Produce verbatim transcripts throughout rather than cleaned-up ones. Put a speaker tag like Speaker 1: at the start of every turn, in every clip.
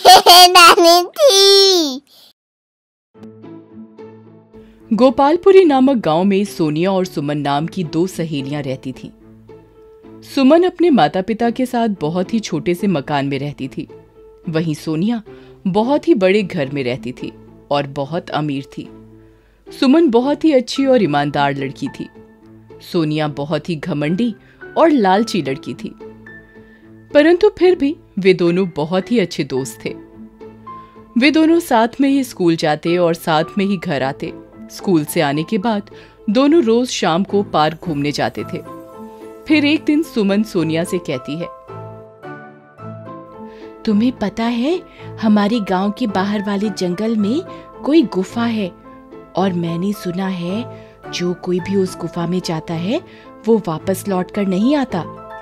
Speaker 1: नानी थी।
Speaker 2: गोपालपुरी नामक गांव में सोनिया और सुमन नाम की दो सहेलियां रहती थीं। सुमन अपने माता पिता के साथ बहुत ही छोटे से मकान में रहती थी, वहीं सोनिया बहुत ही बड़े घर में रहती थी और बहुत अमीर थी। सुमन बहुत ही अच्छी और ईमानदार लड़की थी। सोनिया बहुत ही घमंडी और लालची लड़की थी, परंतु फिर भी वे दोनों बहुत ही अच्छे दोस्त थे। वे दोनों साथ में ही स्कूल जाते और साथ में ही घर आते। स्कूल से आने के बाद दोनों रोज शाम को पार्क घूमने जाते थे। फिर एक दिन सुमन सोनिया से कहती है,
Speaker 3: तुम्हें पता है हमारे गांव के बाहर वाले जंगल में कोई गुफा है और मैंने सुना है जो कोई भी उस गुफा में जाता है वो वापस लौटकर नहीं आता।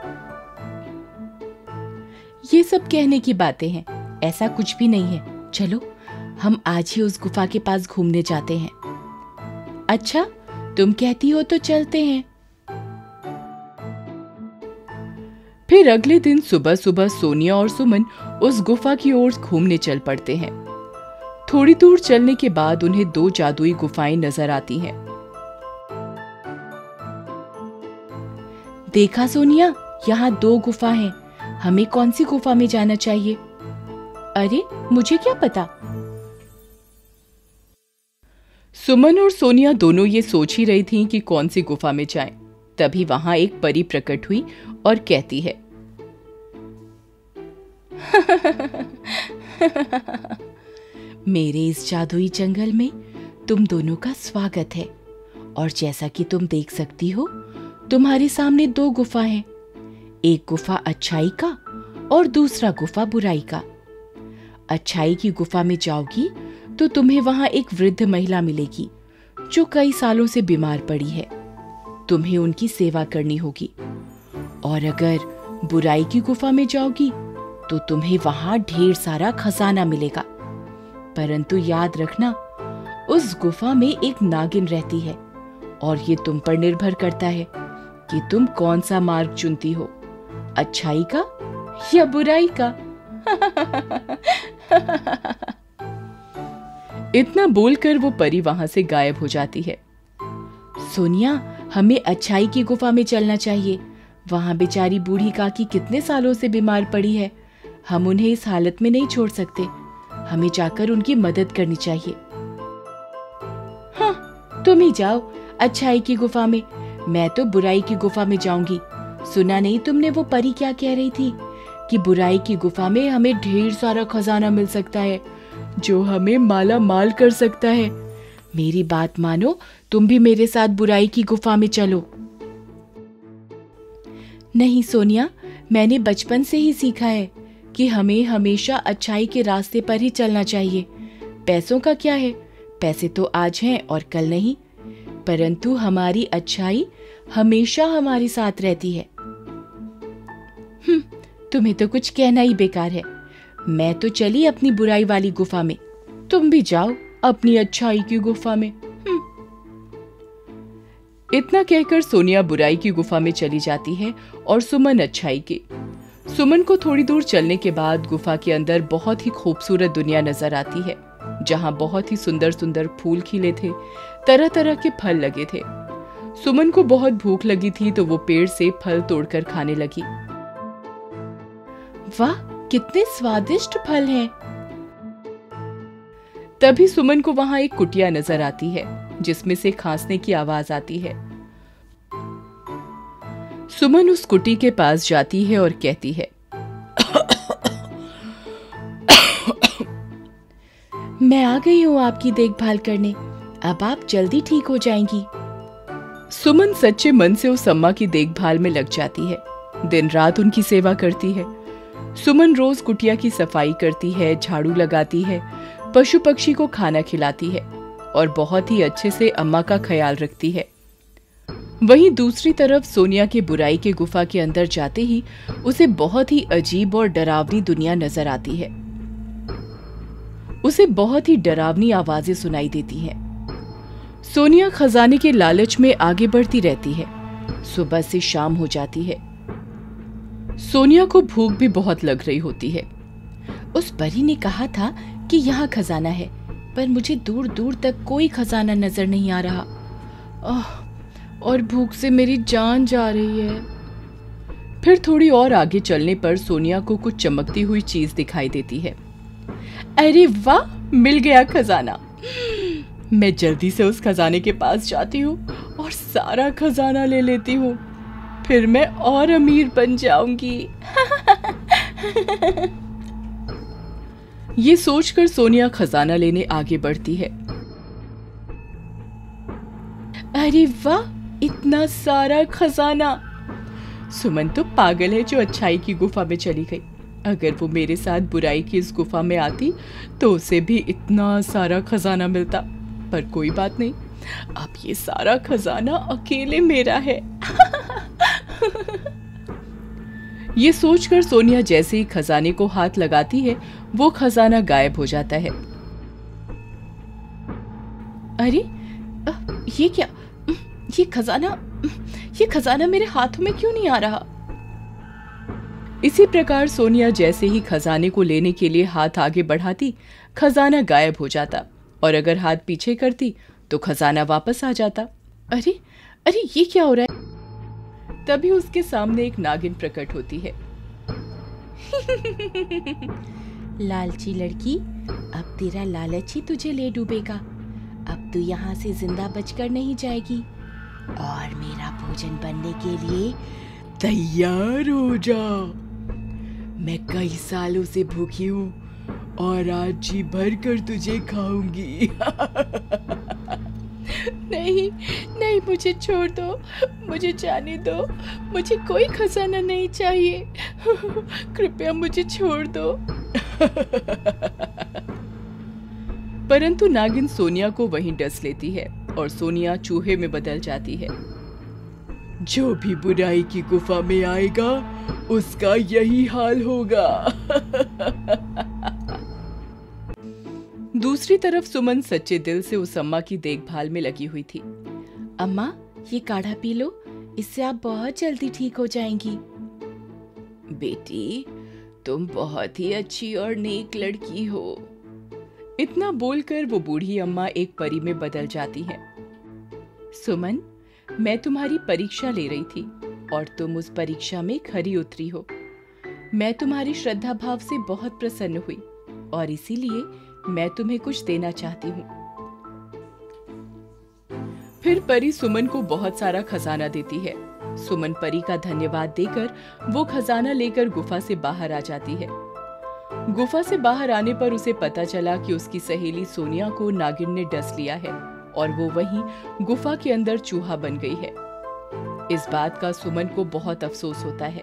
Speaker 3: ये सब कहने की बातें हैं, ऐसा कुछ भी नहीं है। चलो हम आज ही उस गुफा के पास घूमने जाते हैं। अच्छा तुम कहती हो तो चलते हैं।
Speaker 2: फिर अगले दिन सुबह सुबह सोनिया और सुमन उस गुफा की ओर घूमने चल पड़ते हैं। थोड़ी दूर चलने के बाद उन्हें दो जादुई गुफाएं नजर आती हैं।
Speaker 3: देखा सोनिया, यहाँ दो गुफा हैं। हमें कौन सी गुफा में जाना चाहिए?
Speaker 2: अरे मुझे क्या पता। सुमन और सोनिया दोनों ये सोच ही रही थीं कि कौन सी गुफा में जाएं। तभी वहां एक परी प्रकट हुई और कहती है,
Speaker 3: मेरे इस जादुई जंगल में तुम दोनों का स्वागत है और जैसा कि तुम देख सकती हो तुम्हारे सामने दो गुफा हैं। एक गुफा अच्छाई का और दूसरा गुफा बुराई का। अच्छाई की गुफा में जाओगी तो तुम्हें वहां एक वृद्ध महिला मिलेगी जो कई सालों से बीमार पड़ी है। तुम्हें उनकी सेवा करनी होगी। और अगर बुराई की गुफा में जाओगी तो तुम्हें वहां ढेर सारा खजाना मिलेगा, परंतु याद रखना उस गुफा में एक नागिन रहती है और ये तुम पर निर्भर करता है कि तुम कौन सा मार्ग चुनती हो, अच्छाई का या बुराई का।
Speaker 2: इतना बोलकर वो परी वहां से गायब हो जाती है।
Speaker 3: सोनिया, हमें अच्छाई की गुफा में चलना चाहिए। वहां बेचारी बूढ़ी काकी कितने सालों से बीमार पड़ी है। हम उन्हें इस हालत में नहीं छोड़ सकते। हमें जाकर उनकी मदद करनी चाहिए। हाँ, तुम ही जाओ अच्छाई की गुफा में। मैं तो बुराई की गुफा में जाऊंगी। सुना नहीं तुमने वो परी क्या कह रही थी कि बुराई की गुफा में हमें ढेर सारा खजाना मिल सकता है जो हमें माला माल कर सकता है। मेरी बात मानो, तुम भी मेरे साथ बुराई की गुफा में चलो। नहीं सोनिया, मैंने बचपन से ही सीखा है कि हमें हमेशा अच्छाई के रास्ते पर ही चलना चाहिए। पैसों का क्या है, पैसे तो आज हैं और कल नहीं, परंतु हमारी अच्छाई हमेशा हमारे साथ रहती है। हम्म, तुम्हें तो कुछ कहना ही बेकार है। मैं तो चली अपनी बुराई वाली गुफा में, तुम भी जाओ अपनी अच्छाई की गुफा में।
Speaker 2: इतना कहकर सोनिया बुराई की गुफा में चली जाती है और सुमन अच्छाई की। सुमन को थोड़ी दूर चलने के बाद गुफा के अंदर बहुत ही खूबसूरत दुनिया नजर आती है, जहां बहुत ही सुंदर सुंदर फूल खिले थे, तरह तरह के फल लगे थे। सुमन को बहुत भूख लगी थी तो वो पेड़ से फल तोड़कर खाने लगी।
Speaker 3: वाह, कितने स्वादिष्ट फल हैं।
Speaker 2: तभी सुमन को वहां एक कुटिया नजर आती है जिसमें से खांसने की आवाज आती है। सुमन उस कुटी के पास जाती है और कहती है,
Speaker 3: मैं आ गई हूँ आपकी देखभाल करने। अब आप जल्दी ठीक हो जाएंगी।
Speaker 2: सुमन सच्चे मन से उस अम्मा की देखभाल में लग जाती है, दिन रात उनकी सेवा करती है। सुमन रोज कुटिया की सफाई करती है, झाड़ू लगाती है, पशु पक्षी को खाना खिलाती है और बहुत ही अच्छे से अम्मा का ख्याल रखती है। वहीं दूसरी तरफ सोनिया के बुराई के गुफा के अंदर जाते ही उसे बहुत ही अजीब और डरावनी दुनिया नजर आती है। उसे बहुत ही डरावनी आवाजें सुनाई देती हैं। सोनिया खजाने के लालच में आगे बढ़ती रहती है। सुबह से शाम हो जाती है। सोनिया को भूख भी बहुत लग रही होती है।
Speaker 3: उस परी ने कहा था कि यहाँ खजाना है, पर मुझे दूर दूर तक कोई खजाना नजर नहीं आ रहा।
Speaker 2: आह, और भूख से मेरी जान जा रही है। फिर थोड़ी और आगे चलने पर सोनिया को कुछ चमकती हुई चीज दिखाई देती है। अरे वाह, मिल गया खजाना। मैं जल्दी से उस खजाने के पास जाती हूँ और सारा खजाना ले लेती हूँ, फिर मैं और अमीर बन जाऊंगी। ये सोचकर सोनिया खजाना लेने आगे बढ़ती है। अरे वाह, इतना सारा खजाना। सुमन तो पागल है जो अच्छाई की गुफा में चली गई। अगर वो मेरे साथ बुराई की इस गुफा में आती तो उसे भी इतना सारा खजाना मिलता, पर कोई बात नहीं, अब ये सारा खजाना अकेले मेरा है। ये सोचकर सोनिया जैसे ही खजाने को हाथ लगाती है, वो खजाना गायब हो जाता है। अरे ये क्या, ये खजाना ये खजाना मेरे हाथों में क्यों नहीं आ रहा? इसी प्रकार सोनिया जैसे ही खजाने को लेने के लिए हाथ आगे बढ़ाती, खजाना गायब हो जाता, और अगर हाथ पीछे करती तो खजाना वापस आ जाता। अरे अरे ये क्या हो रहा है? तभी उसके सामने एक नागिन प्रकट होती है।
Speaker 3: लालची लड़की, अब तेरा लालच ही तुझे ले डूबेगा। अब तू यहाँ से जिंदा बचकर नहीं जाएगी, और मेरा भोजन बनने के लिए
Speaker 2: तैयार हो जा। मैं कई सालों से भूखी हूँ और आज जी भर कर तुझे खाऊंगी। नहीं नहीं, मुझे छोड़ दो, मुझे जाने दो, मुझे कोई खजाना नहीं चाहिए। कृपया मुझे छोड़ दो। परंतु नागिन सोनिया को वहीं डस लेती है और सोनिया चूहे में बदल जाती है। जो भी बुराई की गुफा में आएगा उसका यही हाल होगा। दूसरी तरफ सुमन सच्चे दिल से उस अम्मा की देखभाल में लगी हुई थी।
Speaker 3: अम्मा, ये काढ़ा पी लो, इससे आप बहुत जल्दी ठीक हो जाएंगी।
Speaker 2: बेटी, तुम बहुत ही अच्छी और नेक लड़की हो। इतना बोलकर वो बूढ़ी अम्मा एक परी में बदल जाती है। सुमन, मैं तुम्हारी परीक्षा ले रही थी और तुम उस परीक्षा में खरी उतरी हो। मैं तुम्हारी श्रद्धा भाव से बहुत प्रसन्न हुई और इसीलिए मैं तुम्हें कुछ देना चाहती हूँ। फिर परी सुमन को बहुत सारा खजाना देती है। सुमन परी का धन्यवाद देकर वो खजाना लेकर गुफा से बाहर आ जाती है। गुफा से बाहर आने पर उसे पता चला कि उसकी सहेली सोनिया को नागिन ने डस लिया है और वो वहीं गुफा के अंदर चूहा बन गई है। इस बात का सुमन को बहुत अफसोस होता है।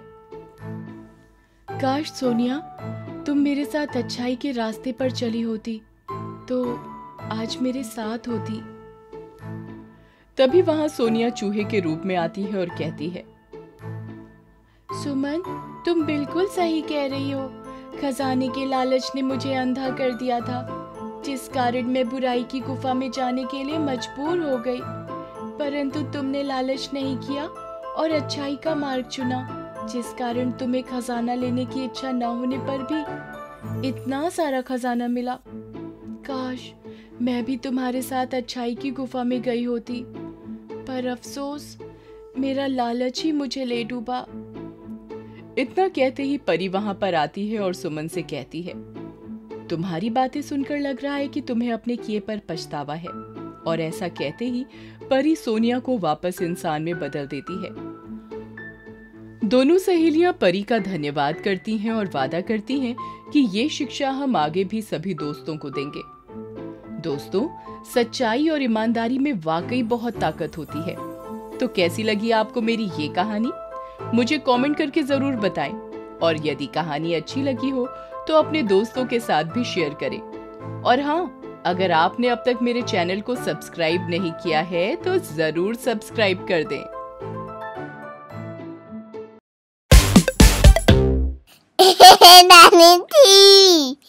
Speaker 3: काश सोनिया, तुम मेरे साथ अच्छाई के रास्ते पर चली होती तो आज मेरे साथ होती।
Speaker 2: तभी वहां सोनिया चूहे के रूप में आती है और कहती है,
Speaker 3: सुमन, तुम बिल्कुल सही कह रही हो। खजाने के लालच ने मुझे अंधा कर दिया था, जिस कारण मैं बुराई की गुफा में जाने के लिए मजबूर हो गई। परंतु तुमने लालच नहीं किया और अच्छाई का मार्ग चुना, जिस कारण तुम्हें खजाना लेने की इच्छा न होने पर भी इतना सारा खजाना मिला। काश मैं भी तुम्हारे साथ अच्छाई की गुफा में गई होती, पर अफसोस मेरा लालच ही मुझे ले डूबा।
Speaker 2: इतना कहते ही परी वहां पर आती है और सुमन से कहती है, तुम्हारी बातें सुनकर लग रहा है कि तुम्हें अपने किए पर पछतावा है। और ऐसा कहते ही परी सोनिया को वापस इंसान में बदल देती है। दोनों सहेलियां परी का धन्यवाद करती हैं और वादा करती हैं कि ये शिक्षा हम आगे भी सभी दोस्तों को देंगे। दोस्तों, सच्चाई और ईमानदारी में वाकई बहुत ताकत होती है। तो कैसी लगी आपको मेरी ये कहानी? मुझे कमेंट करके जरूर बताएं। और यदि कहानी अच्छी लगी हो तो अपने दोस्तों के साथ भी शेयर करें। और हाँ, अगर आपने अब तक मेरे चैनल को सब्सक्राइब नहीं किया है तो जरूर सब्सक्राइब कर दें।
Speaker 1: नानी थी।